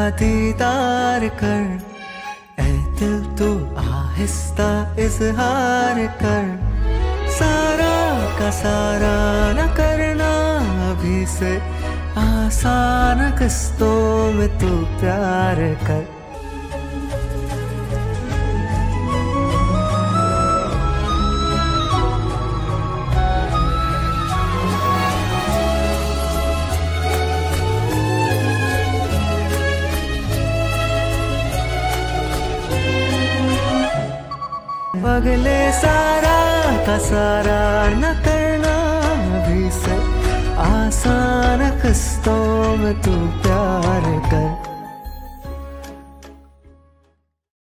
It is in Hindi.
दीदार कर, ऐ दिल तू आहिस्ता इजहार कर। सारा का सारा न करना अभी से, आसान किस्तों में तू प्यार कर। अगले सारा का सारा न करना अभी से, आसान किस्तों में तू प्यार कर।